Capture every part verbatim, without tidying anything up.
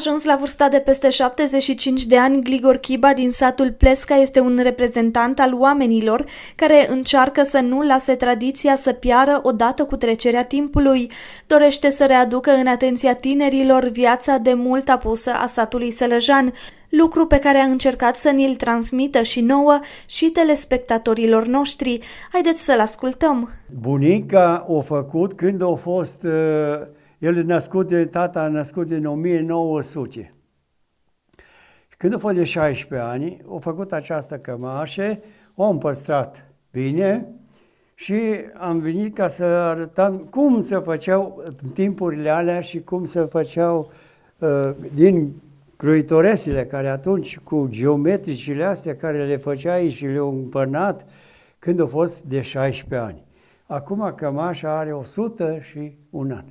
Ajuns la vârsta de peste șaptezeci și cinci de ani, Gligor Chiba din satul Plesca este un reprezentant al oamenilor care încearcă să nu lase tradiția să piară odată cu trecerea timpului. Dorește să readucă în atenția tinerilor viața de mult apusă a satului sălăjan, lucru pe care a încercat să ni-l transmită și nouă și telespectatorilor noștri. Haideți să-l ascultăm! Bunica o făcut când a fost... El e născut de, tata a născut în o mie nouă sute. Când a fost de șaisprezece ani, a făcut această cămașă, o am păstrat bine și am venit ca să arătăm cum se făceau în timpurile alea și cum se făceau uh, din croitoresele care atunci cu geometricile astea care le făceai și le-au împărnat când a fost de șaisprezece ani. Acum cămașa are o sută și un an.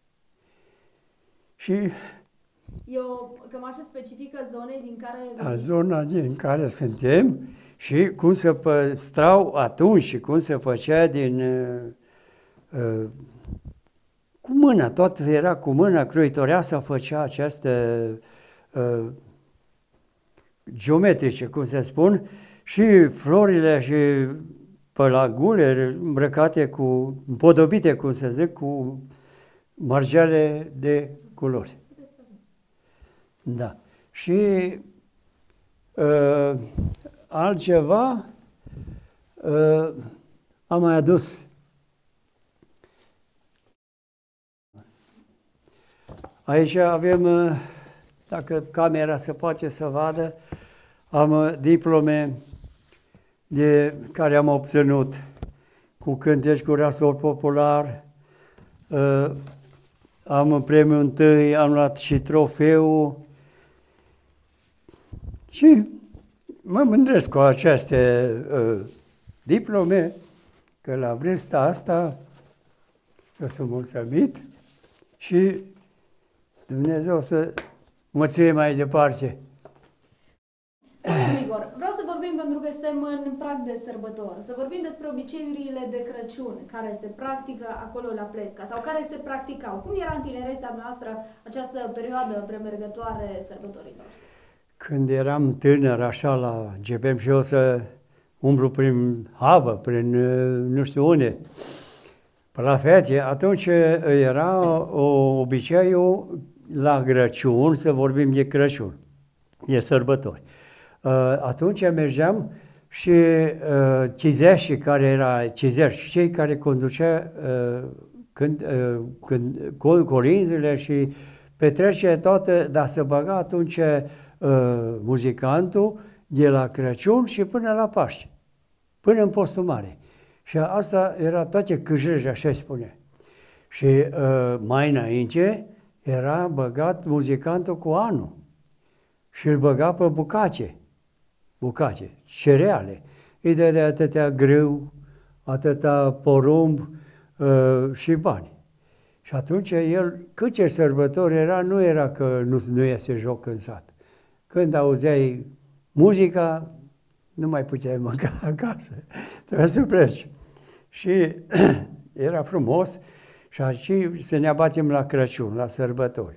Și e o cămașă specifică zonei din care... Da, zona din care suntem și cum se păstrau atunci și cum se făcea din... Uh, uh, cu mâna, tot era cu mâna, croitoreasa făcea aceste uh, geometrice, cum se spun, și florile și pălagule îmbrăcate cu, împodobite, cum se zic, cu marjale de culori. Da. Și uh, altceva uh, am mai adus. Aici avem, uh, dacă camera se poate să vadă, am uh, diplome de care am obținut cu cânteci cu rasol popular, uh, am premiul întâi, am luat și trofeul și mă mândresc cu aceste uh, diplome, că la vârsta asta eu sunt mulțumit și Dumnezeu să mă ține mai departe. Igor, vreau să vorbim, pentru că suntem în prag de sărbători, să vorbim despre obiceiurile de Crăciun care se practică acolo la Plesca sau care se practicau. Cum era în tinerețea noastră această perioadă premergătoare sărbătorilor? Când eram tânăr, așa, la, începem și eu să umblu prin havă, prin nu știu unde, pe la fete, atunci era o obiceiul la Crăciun să vorbim de Crăciun, de sărbători. Atunci mergeam și uh, Cizeșii, care era Cizeș, cei care conducea uh, când, uh, când, colinzile și petrecerea toată, dar se băga atunci uh, muzicantul de la Crăciun și până la Paște, până în Postul Mare. Și asta era toate câjreji, așa spune. Și uh, mai înainte era băgat muzicantul cu anul și îl băga pe bucace. bucace, cereale. Îi dădea atâtea grâu, atâta porumb uh, și bani. Și atunci el, cât ce sărbători era, nu era că nu, nu iese joc în sat. Când auzeai muzica, nu mai puteai mânca acasă, trebuia să pleci. Și era frumos și aici să ne abatem la Crăciun, la sărbători.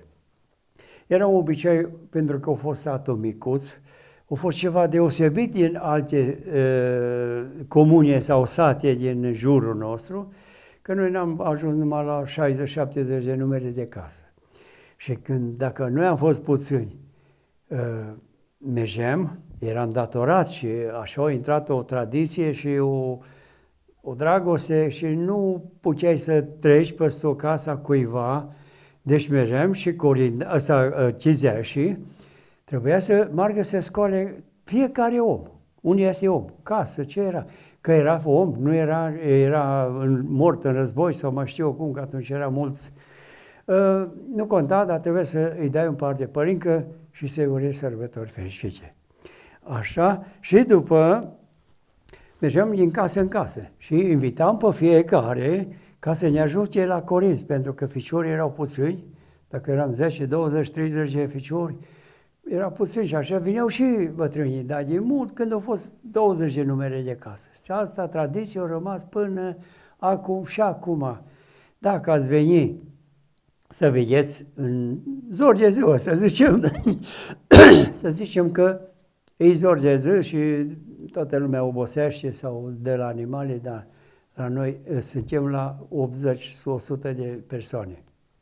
Era un obicei, pentru că a fost satul micuț, a fost ceva deosebit din alte uh, comune sau sate din jurul nostru, că noi n-am ajuns numai la șaizeci șaptezeci de numere de casă. Și când, dacă noi am fost puțini, uh, mergeam, eram datorat și așa a intrat o tradiție și o, o dragoste și nu puteai să treci peste o casa cuiva, deci mergeam și colinda, ăsta, uh, Cizeșii, trebuia să meargă să scoale fiecare om. Unde este om? Casă, ce era? Că era om, nu era, era mort în război sau mai știu eu cum, că atunci era mulți. Uh, nu conta, dar trebuie să îi dai un par de părincă și să-i urezi sărbători fericite. Așa, și după mergeam din casă în casă și invitam pe fiecare ca să ne ajute la corinți, pentru că ficiorii erau puțini, dacă eram zece, douăzeci, treizeci de ficiori, era puțin și așa, vineau și bătrânii, dar de mult când au fost douăzeci de numere de casă. Și asta tradiție a rămas până acum și acum. Dacă ați veni să vegheți în zor de ziua, să zicem, să zicem că e zor de zi și toată lumea obosește sau de la animale, dar la noi suntem la optzeci la sută de persoane.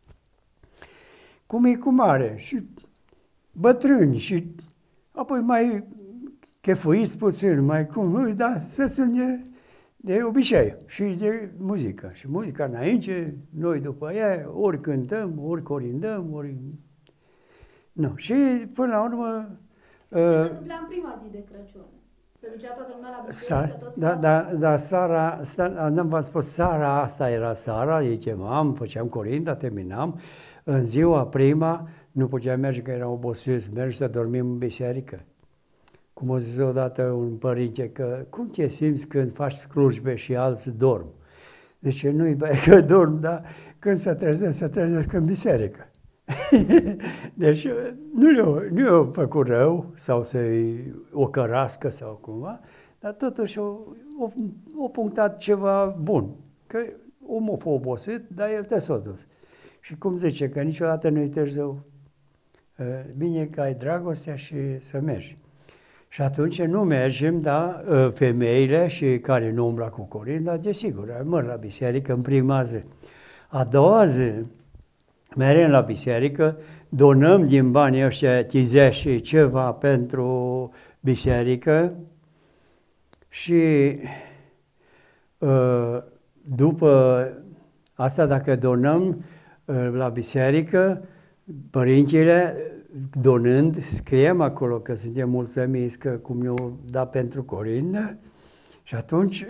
Cu mic, cu mare, și bătrâni, și apoi mai chefuiți puțin, mai cum, dar să ține de obicei și de muzică. Și muzica înainte, noi după ea, ori cântăm, ori corindăm, ori... Nu. Și până la urmă... Ce uh, se întâmpla în prima zi de Crăciun? Se ducea toată lumea la biserică, tot da, da, da, seara, n-am v-am spus, seara asta era seara, îi chemam, făceam corinda, terminam. În ziua prima nu puteam merge, că eram obosiți, mergi să dormim în biserică. Cum a zis odată un părinte, că cum te simți când faci slujbe și alții dorm? Zice, nu-i bai că dorm, dar când se trezesc, se trezesc în biserică. Deci nu le-au nu făcut rău sau să-i ocărască sau cumva, dar totuși au, au, au punctat ceva bun. Că omul a obosit, dar el te s-a dus. Și cum zice, că niciodată nu-i târziu, bine că ai dragostea și să mergi. Și atunci nu mergem, da, femeile și care nu umbla cu corinda, desigur, merg la biserică în prima zi. A doua zi, mergem la biserică, donăm din banii ăștia chizeși ceva pentru biserică și după asta, dacă donăm la biserică, părintele, donând, scriem acolo că suntem mulțumiți că cum ne-au dat pentru corindă și atunci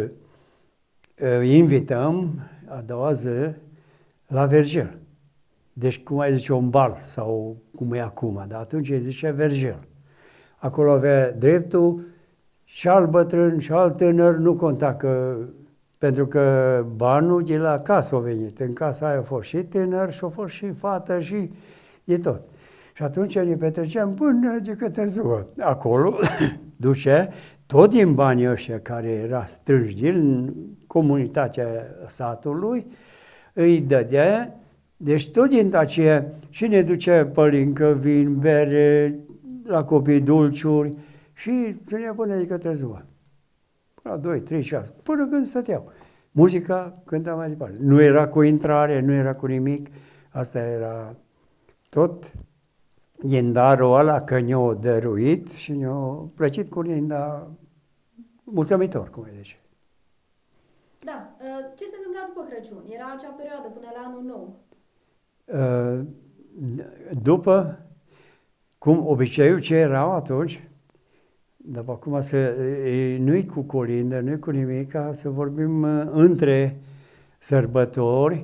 îi invităm a doua zi la Vergel. Deci cum ai zice un bal sau cum e acum, dar atunci îi zicea Vergel. Acolo avea dreptul și al bătrân și al tânăr, nu conta că, pentru că banul de la casă a venit. În casa aia a fost și tânăr și a fost și fată și de tot. Și atunci ne petreceam până de către ziua. Acolo duce tot din banii ăștia care era strânși din comunitatea satului, îi dădea, deci tot din aceea și ne ducea pălincă, vin, bere, la copii dulciuri și ținea până de către ziua. La doi, trei ceas, până când stăteau. Muzica cânta mai departe. Nu era cu intrare, nu era cu nimic, asta era tot din darul ăla că ne-a dăruit și ne-a plăcit cu linda mulțumitor, cum îi zice. Da. Ce se întâmpla după Crăciun? Era acea perioadă până la anul nou. După, cum obiceiul ce erau atunci, dar acum să, nu-i cu colindă, nu-i cu nimic, să vorbim între sărbători,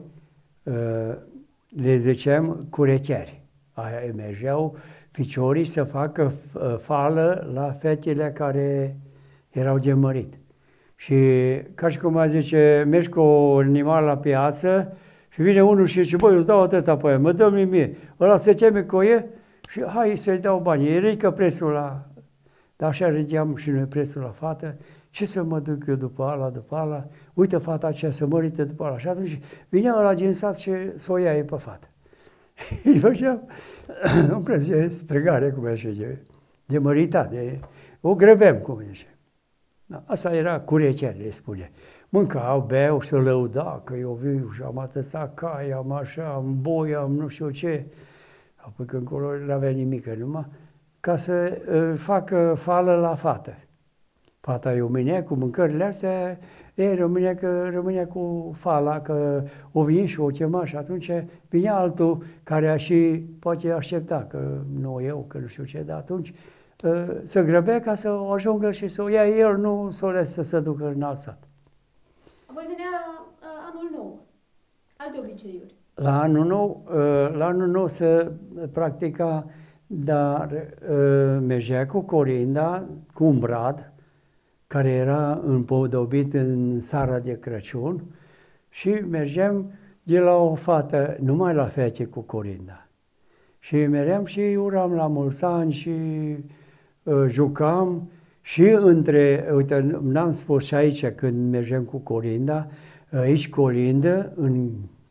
le ziceam curechiari. Aia mergeau ficiorii să facă fală la fetele care erau de mărit. Și ca și cum a zice, mergi cu un animal la piață și vine unul și zice, băi, eu îți dau atâta pe aia, mă dă-mi mie. Ăla se teme cu e și hai să-i dau banii. Îi ridică prețul la... Dar așa ridiceam și noi prețul la fată. Ce să mă duc eu după ala, după ala? Uite fata aceea să mărite după ala. Și atunci vinea ăla din sat și s-o ia ei pe fată. Îi făceam un preț de străgare, cum e de, de măritat, de, o grăbeam, cum zice. Da, asta era curecheare, le spune. Mâncau, beau, se lăuda că eu viu și am atâțat cai, am așa, am boi, am nu știu ce. Apoi că încolo nu avea nimic, numai ca să uh, facă fală la fată. Fata îi omenea cu mâncările astea, ei rămânea, că, rămânea cu fala, că o vine și o chema și atunci vinea altul care a și poate aștepta, că nu eu, că nu știu ce, dar atunci uh, se grăbea ca să o ajungă și să o ia el, nu să o lăsă să se ducă în alt sat. Apoi venea uh, anul nou, alte obiceiuri. La anul nou, uh, la anul nou se practica, dar uh, mergea cu corinda, cu un brad, care era împodobit în seara de Crăciun și mergeam de la o fată, numai la fete cu corinda. Și mergeam și uram la mulți ani și uh, jucam și între, uite, n-am spus și aici când mergeam cu corinda, aici colindă, în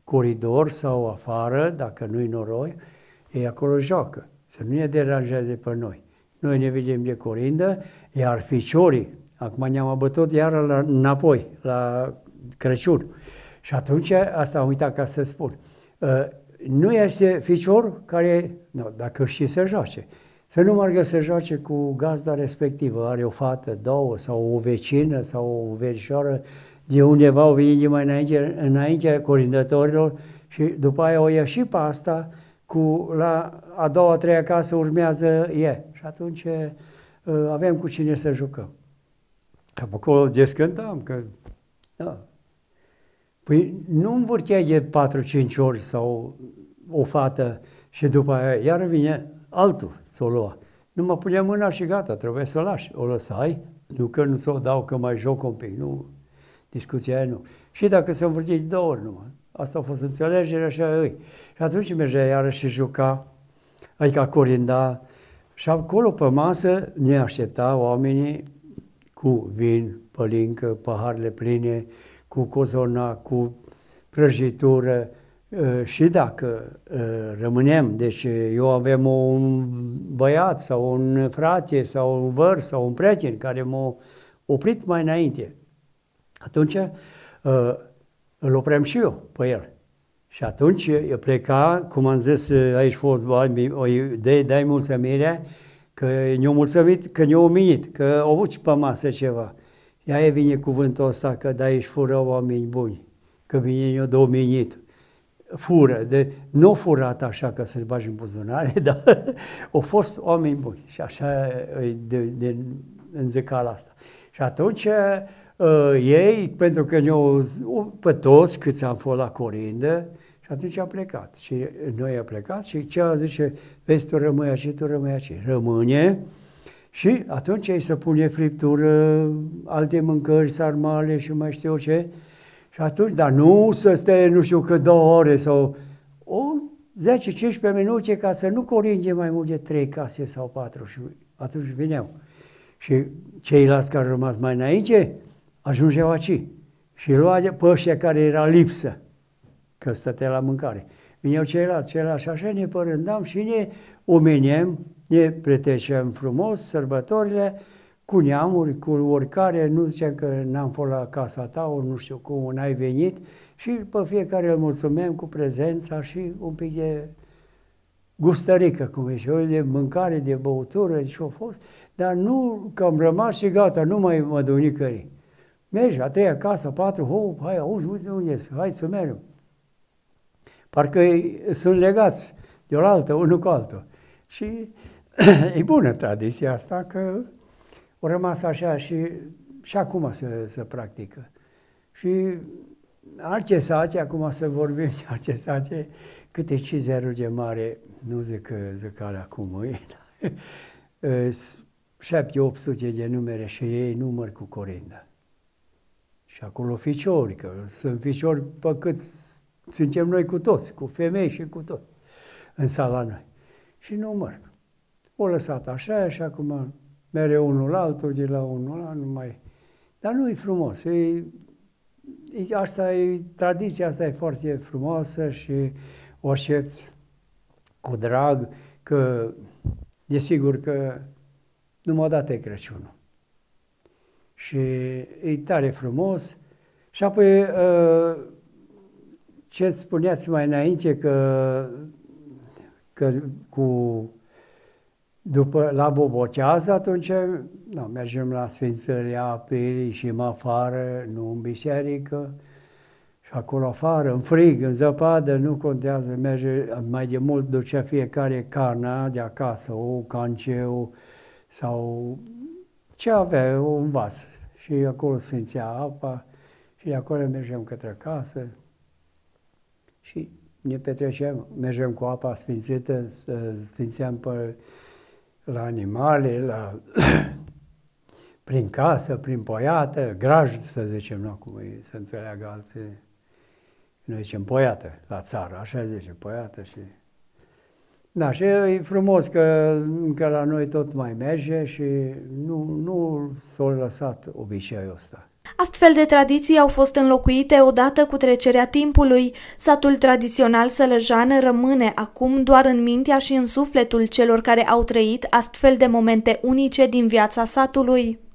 coridor sau afară, dacă nu-i noroi, ei acolo joacă, să nu ne deranjeze pe noi. Noi ne vedem de corindă, iar ficiorii, acum ne-am abătut iară la, înapoi, la Crăciun. Și atunci, asta am uitat ca să spun, uh, nu este ficior care, nu, dacă știe să joace, să nu meargă să joace cu gazda respectivă, are o fată, două, sau o vecină, sau o verișoară, de undeva o venit de mai înainte, înaintea corindătorilor și după aia o ia și pe asta, cu la a doua, a treia casă urmează e. Și atunci uh, avem cu cine să jucăm. Că pe acolo descântam, că da. Păi nu învârteai de patru-cinci ori sau o fată și după aia iar vine altul să o lua. Nu mă punea mâna și gata, trebuie să o lași. O lăsai, nu că nu ți-o dau, că mai joc un pic, nu. Discuția aia nu. Și dacă se învârte de două ori numai. Asta a fost înțelegerea, așa îi. Și atunci mergea iarăși și juca, adică corinda. Și acolo pe masă ne aștepta oamenii cu vin, pălincă, paharele pline, cu cozonac, cu prăjitură. Și dacă rămânem, deci eu avem un băiat sau un frate sau un văr sau un prieten care m-a oprit mai înainte, atunci îl oprem și eu pe el. Și atunci eu pleca, cum am zis aici fost bani, dai, dai mulțumirea, că ne-a mulțumit, că ne-a omenit, că au avut pe masă ceva. Ea vine cuvântul ăsta, că dai și fură oameni buni, că vine ne-a domenit. Fură, de, nu a furat așa că să-l bagi în buzunare, dar au fost oameni buni și așa de, de, în zicala asta. Și atunci uh, ei, pentru că ne-au, pe toți câți am fost la corindă, și atunci am plecat. Și noi am plecat și celălalt zice, vezi, tu rămâi aici, tu rămâi aici. Rămâne și atunci ei se pune friptură, alte mâncări, sarmale și mai știu ce. Și atunci, dar nu să stea, nu știu cât, două ore sau o zece-cincisprezece minute ca să nu coringe mai mult de trei case sau patru. Și atunci vineau. Și ceilalți care au rămas mai înainte, ajungeau aici. Și lua pe ăștia care era lipsă, că stătea la mâncare. Vineau ceilalți, ceilalți și așa ne părândam și ne omeniem, ne pretrecem frumos sărbătorile, cu neamuri, cu oricare, nu ziceam că n-am fost la casa ta, ori nu știu cum, n-ai venit, și pe fiecare îl mulțumim cu prezența și un pic de gustărică, cum e, și de mâncare, de băutură, și a fost, dar nu că am rămas și gata, nu mai mă duc nicăieri. Mergi, a treia casă, patru, hop, hai, auzi, uite unde e, hai să mergem. Parcă sunt legați de o altă, unul cu altul. Și e bună tradiția asta, că au rămas așa și, și acum se, se practică. Și alte sate, acum să vorbim de alte sate, câte cizerul de mare, nu zic că zic alea acum, șapte opt sute de numere și ei număr cu corinda. Și acolo ficiori, că sunt ficiori pe cât suntem noi cu toți, cu femei și cu toți, în sala noi. Și număr. O lăsat așa și acum mere unul altul, de la unul la nu mai. Dar nu e frumos. E, e, asta e, tradiția asta e foarte frumoasă și o aștepți cu drag, că desigur că numai odată e Crăciunul. Și e tare frumos. Și apoi ce spuneați mai înainte, că, că cu după, la Bobotează, atunci, nu, mergem la Sfințăria Apei și în afară, nu în biserică, și acolo afară, în frig, în zăpadă, nu contează, merge, mai de mult ducea fiecare cana de acasă, o canceu sau ce avea, un vas. Și acolo sfințea apa și de acolo mergem către casă și ne petrecem, mergem cu apa sfințită, sfințeam pe la animale, la prin casă, prin poiată, graj, să zicem, nu, cum e, să înțeleagă alții. Noi zicem poiată la țară, așa zice, poiată și... Da, și e frumos că încă la noi tot mai merge și nu, nu s-a lăsat obiceiul ăsta. Astfel de tradiții au fost înlocuite odată cu trecerea timpului. Satul tradițional sălăjan rămâne acum doar în mintea și în sufletul celor care au trăit astfel de momente unice din viața satului.